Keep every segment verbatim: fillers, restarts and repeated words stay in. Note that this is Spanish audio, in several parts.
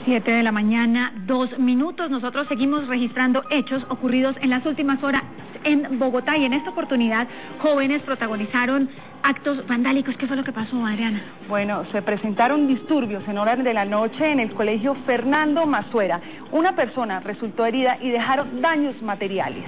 Siete de la mañana, dos minutos. Nosotros seguimos registrando hechos ocurridos en las últimas horas en Bogotá, y en esta oportunidad jóvenes protagonizaron actos vandálicos. ¿Qué fue lo que pasó, Adriana? Bueno, se presentaron disturbios en horas de la noche en el colegio Fernando Masuera. Una persona resultó herida y dejaron daños materiales.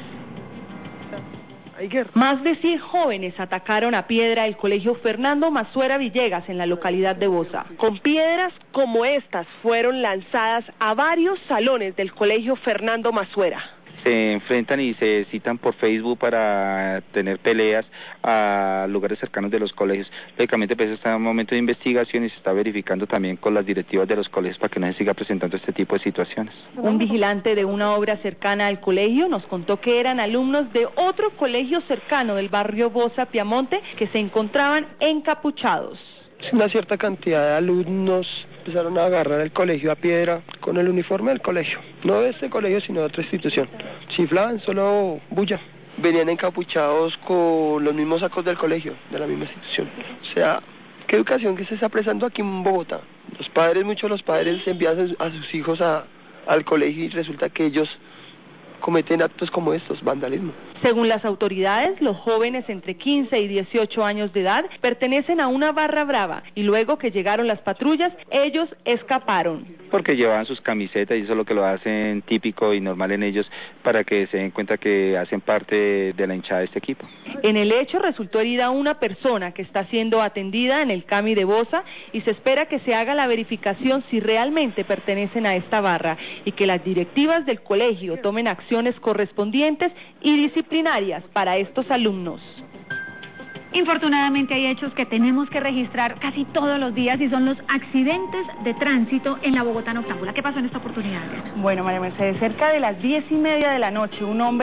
Más de cien jóvenes atacaron a piedra el colegio Fernando Masuera Villegas en la localidad de Bosa. Con piedras como estas fueron lanzadas a varios salones del colegio Fernando Masuera. Se enfrentan y se citan por Facebook para tener peleas a lugares cercanos de los colegios. Lógicamente, pues está en un momento de investigación y se está verificando también con las directivas de los colegios para que no se siga presentando este tipo de situaciones. Un vigilante de una obra cercana al colegio nos contó que eran alumnos de otro colegio cercano del barrio Bosa, Piamonte, que se encontraban encapuchados. Una cierta cantidad de alumnos empezaron a agarrar el colegio a piedra con el uniforme del colegio, no de este colegio sino de otra institución. Chiflaban solo bulla, venían encapuchados con los mismos sacos del colegio, de la misma institución. O sea, ¿qué educación que se está prestando aquí en Bogotá? Los padres, muchos de los padres envían a sus hijos a, al colegio y resulta que ellos cometen actos como estos, vandalismo. Según las autoridades, los jóvenes entre quince y dieciocho años de edad pertenecen a una barra brava y luego que llegaron las patrullas, ellos escaparon. Porque llevaban sus camisetas y eso es lo que lo hacen típico y normal en ellos para que se den cuenta que hacen parte de la hinchada de este equipo. En el hecho resultó herida una persona que está siendo atendida en el CAMI de Bosa y se espera que se haga la verificación si realmente pertenecen a esta barra y que las directivas del colegio tomen acciones correspondientes y disciplinarias para estos alumnos. Infortunadamente hay hechos que tenemos que registrar casi todos los días y son los accidentes de tránsito en la Bogotá noctámbula. ¿Qué pasó en esta oportunidad, Adriana? Bueno, María Mercedes, cerca de las diez y media de la noche, un hombre